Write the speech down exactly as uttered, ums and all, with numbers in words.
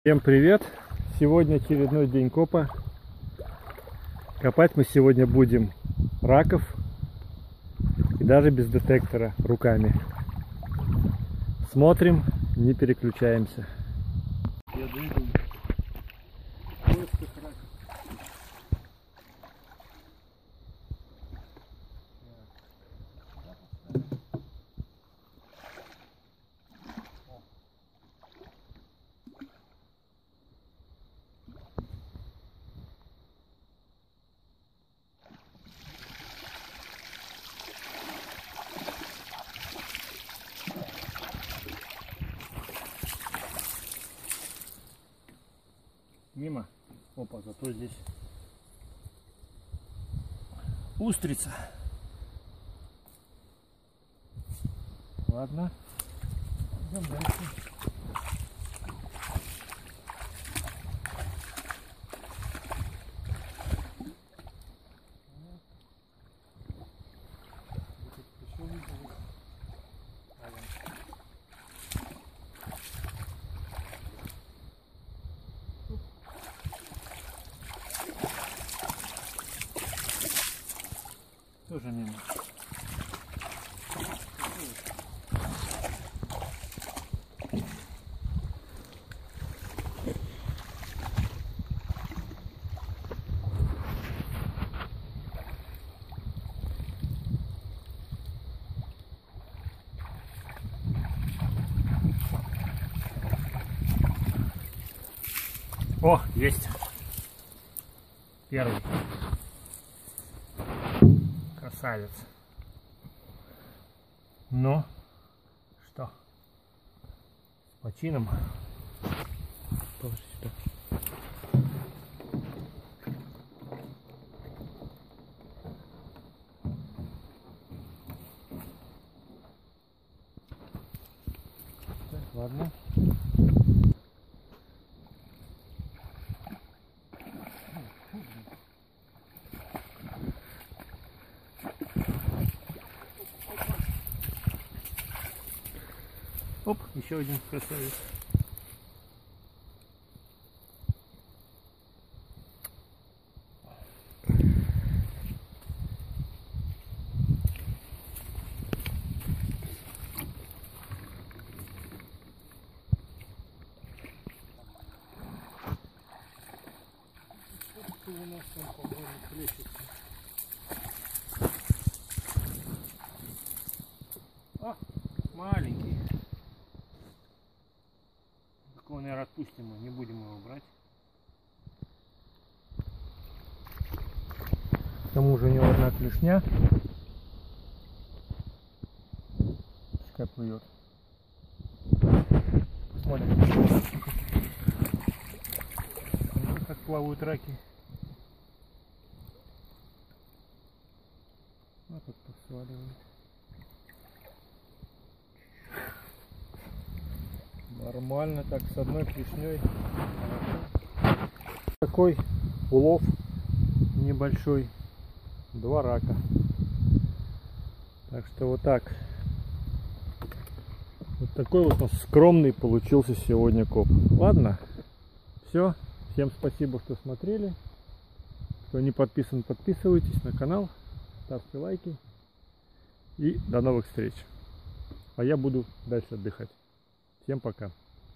Всем привет! Сегодня очередной день копа. Копать мы сегодня будем раков и даже без детектора, руками. Смотрим, не переключаемся. Мимо. Опа, зато здесь устрица. Ладно. Идем дальше. Тоже мимо. О, есть первый. Красавец. Ну что, с почином. Положи сюда. Так, ладно. Оп, еще один красавец. Что у нас там, по-моему, плещется? А, маленький. Такого, наверное, отпустим мы, не будем его брать. К тому же у него одна клешня. Пускай плывет. Посмотрим, как плавают раки. Вот тут посваливает. Нормально так, с одной клешней. Такой улов небольшой. Два рака. Так что вот так. Вот такой вот у нас скромный получился сегодня коп. Ладно. Все. Всем спасибо, что смотрели. Кто не подписан, подписывайтесь на канал. Ставьте лайки. И до новых встреч. А я буду дальше отдыхать. Всем пока.